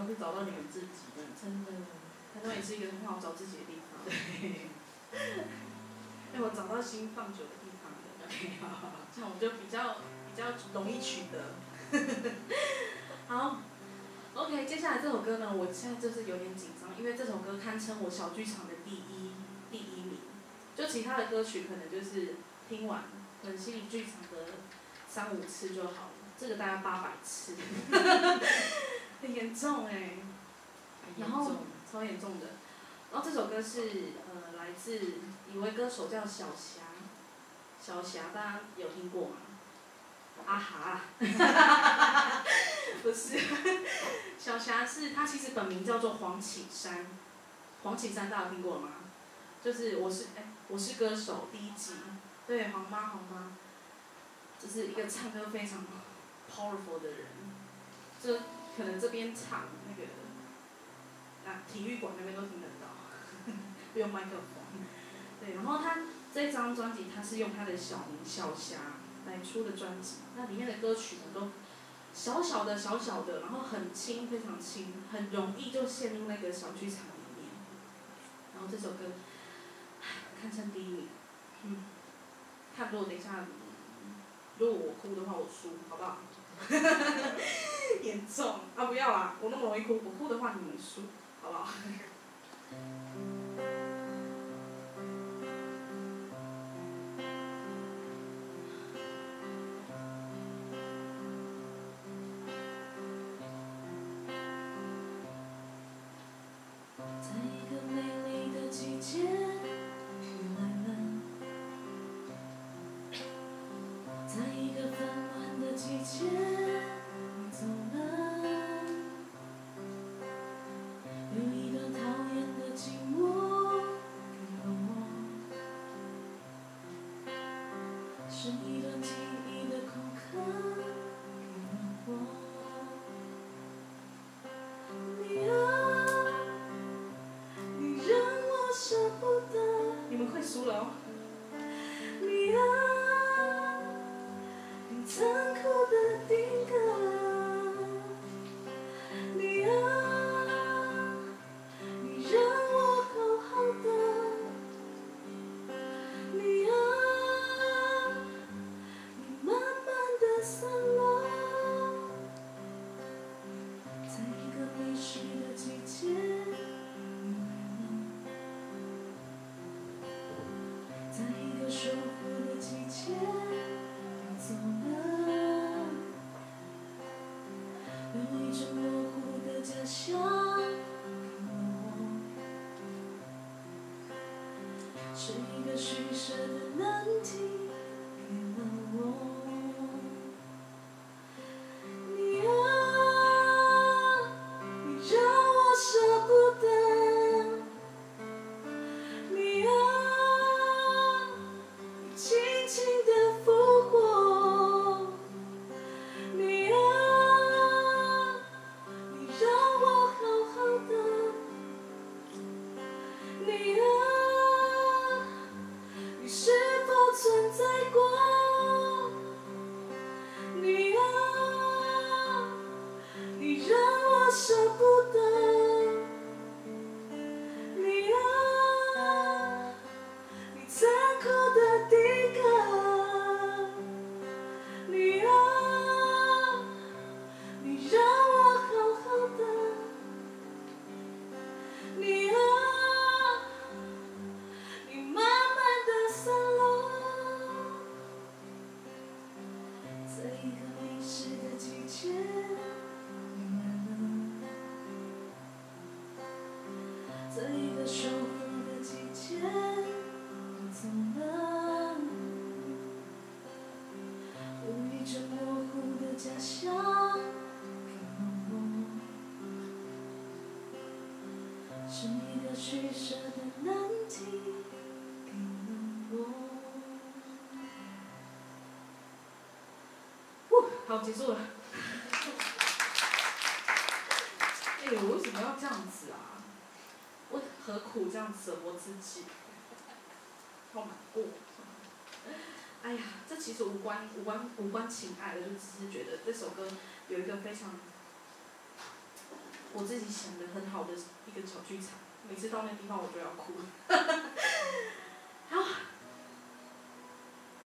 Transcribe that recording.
是找到你们自己的，真的。台中也是一个很好找自己的地方。对。我找到心放久的地方了。这样我就比较容易取得。好 ，OK， 接下来这首歌呢，我现在就是有点紧张，因为这首歌堪称我小剧场的第一名。就其他的歌曲可能就是听完，可能心理剧场的3、5次就好了，这个大概800次，很严重哎。然后超严重的。然后这首歌是来自一位歌手叫小霞，小霞大家有听过吗？啊哈，不是，小霞是她其实本名叫做黄绮珊，黄绮珊大家有听过了吗？就是我是歌手第1季，对黄妈，就是一个唱歌非常 powerful 的人，就可能这边唱那个体育馆那边都听得到，不用麦克风。对，然后他这张专辑他是用他的小名小霞来出的专辑，那里面的歌曲呢都小小的，然后很轻，非常轻，很容易就陷入那个小剧场里面。然后这首歌堪称第1名，看如果等一下，如果我哭的话我输，好不好？严重啊！不要啦，我那么容易哭，我哭的话你们输，好不好？ 在一个美丽的季节，雨来了；在一个纷乱的季节，你走了。有一段讨厌的寂寞给了我，是一段记忆的空壳给了我。你啊，你让我舍不得。 你们快输了哦！ 你啊，你残酷的定格。你啊，你让我好好的。你啊，你慢慢的散落。在一个迷失的季节，你来了。在一个守护的季节，你走了。有一种模糊的假象给了我，是一个虚设的难题给了我。你啊，你让我舍不得。你啊，你轻轻地复活。你啊，你让我好好的。你啊，你是否存在过？你啊，你让我舍不得。你啊，你残酷的定格。你啊，你让我好好的。你啊，你慢慢的散落。在一个迷失的季节，你来了。在一个守护的季节，你走了。有一种模糊的假象给了我，是一个虚设的难题给了我。 好，结束了。我为什么要这样子啊？我何苦这样折磨自己？好难过。哎呀，这其实无关情爱的，就只是觉得这首歌有一个非常我自己想的很好的一个小剧场，每次到那地方我就要哭。